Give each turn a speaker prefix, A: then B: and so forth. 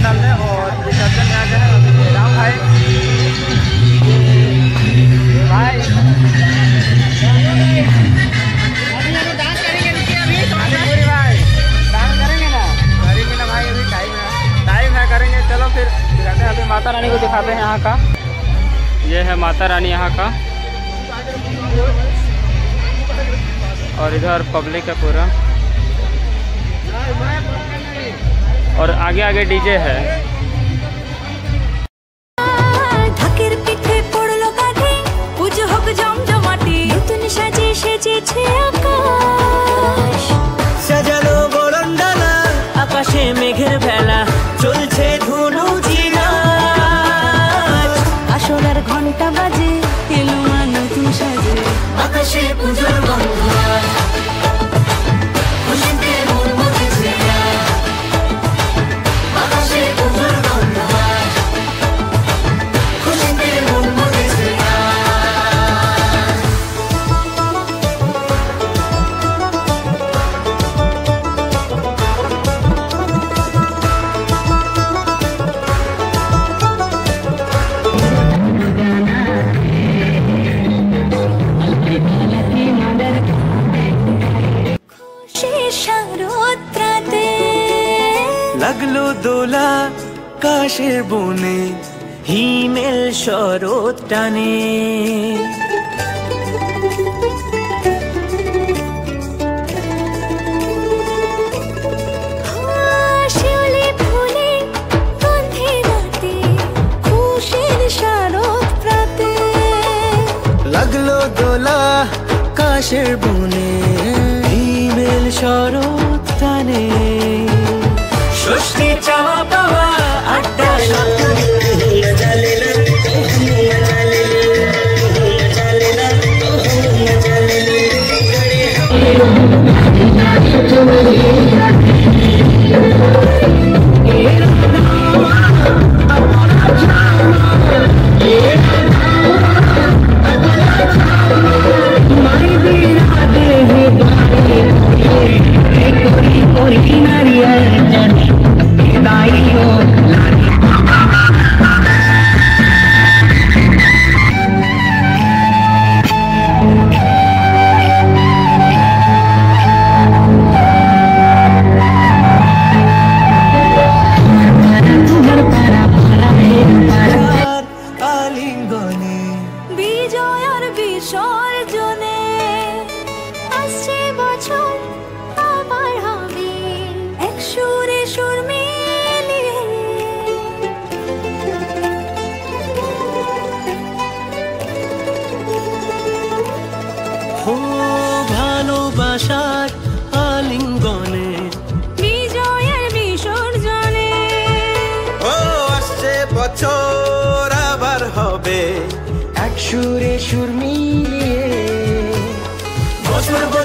A: डालने और विसर्जन में आ गए हैं अभी राम भाई भाई डांस करेंगे पूरी भाई डांस करेंगे ना भाई अभी टाइम है करेंगे। चलो फिर दिखाते हैं अभी माता रानी को दिखाते हैं यहाँ का। ये है माता रानी यहाँ का और इधर पब्लिक है पूरा और आगे आगे डीजे है।
B: আকাশে মেঘের ভেলা চলছে ধুনু জিনা আসলার ঘন্টা বাজে এলো নতুন সাজে আকাশে পুজোর গন্ধ খুশিতে মন মজেছে আকাশে পুজোর গন্ধ খুশিতে মন মজেছে লাগলো দোলা কাশের বনে হিমেল শরৎ টানে শিউলি ফুলে গন্ধে রাতে খুশির শরৎ প্রাতে লাগলো দোলা কাশের বনে হিমেল শরৎ টানে ষষ্ঠী চাওয়া পাওয়া আড্ডা ভালোবাসার আলিঙ্গনে বিজয়ের বিসর্জনে ও আসছে বছর আবার হবে এক সুরে সুর মিলিয়ে বছর